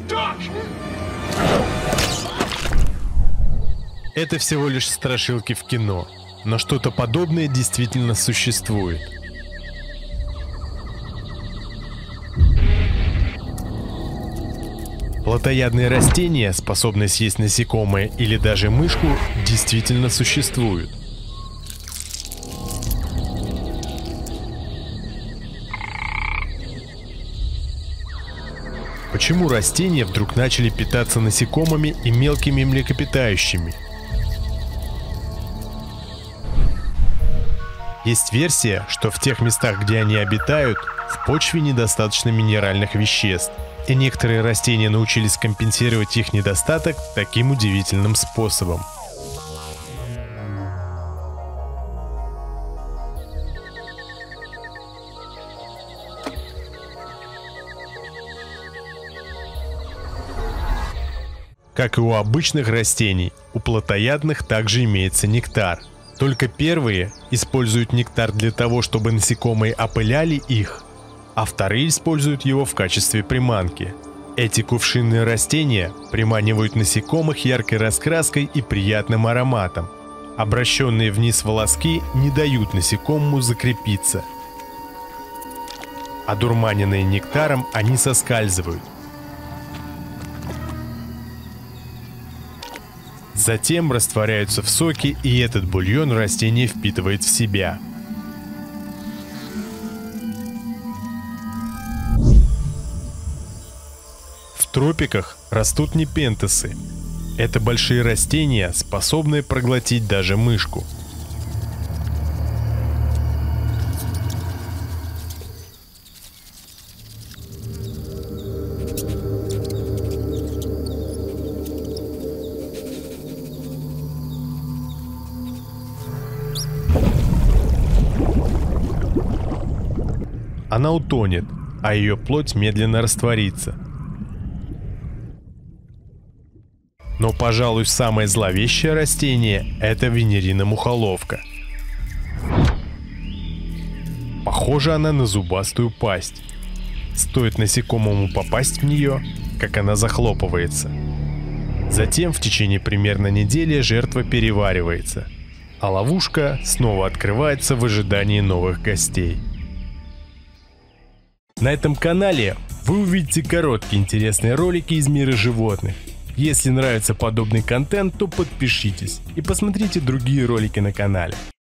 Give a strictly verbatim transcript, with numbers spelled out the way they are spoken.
Это всего лишь страшилки в кино, но что-то подобное действительно существует. Плотоядные растения, способные съесть насекомое или даже мышку, действительно существуют. Почему растения вдруг начали питаться насекомыми и мелкими млекопитающими? Есть версия, что в тех местах, где они обитают, в почве недостаточно минеральных веществ, и некоторые растения научились компенсировать их недостаток таким удивительным способом. Как и у обычных растений, у плотоядных также имеется нектар. Только первые используют нектар для того, чтобы насекомые опыляли их, а вторые используют его в качестве приманки. Эти кувшинные растения приманивают насекомых яркой раскраской и приятным ароматом. Обращенные вниз волоски не дают насекомому закрепиться. Одурманенные нектаром, они соскальзывают. Затем растворяются в соке, и этот бульон растение впитывает в себя. В тропиках растут непентесы. Это большие растения, способные проглотить даже мышку. Она утонет, а ее плоть медленно растворится. Но, пожалуй, самое зловещее растение – это венерина-мухоловка. Похожа она на зубастую пасть. Стоит насекомому попасть в нее, как она захлопывается. Затем в течение примерно недели жертва переваривается, а ловушка снова открывается в ожидании новых гостей. На этом канале вы увидите короткие интересные ролики из мира животных. Если нравится подобный контент, то подпишитесь и посмотрите другие ролики на канале.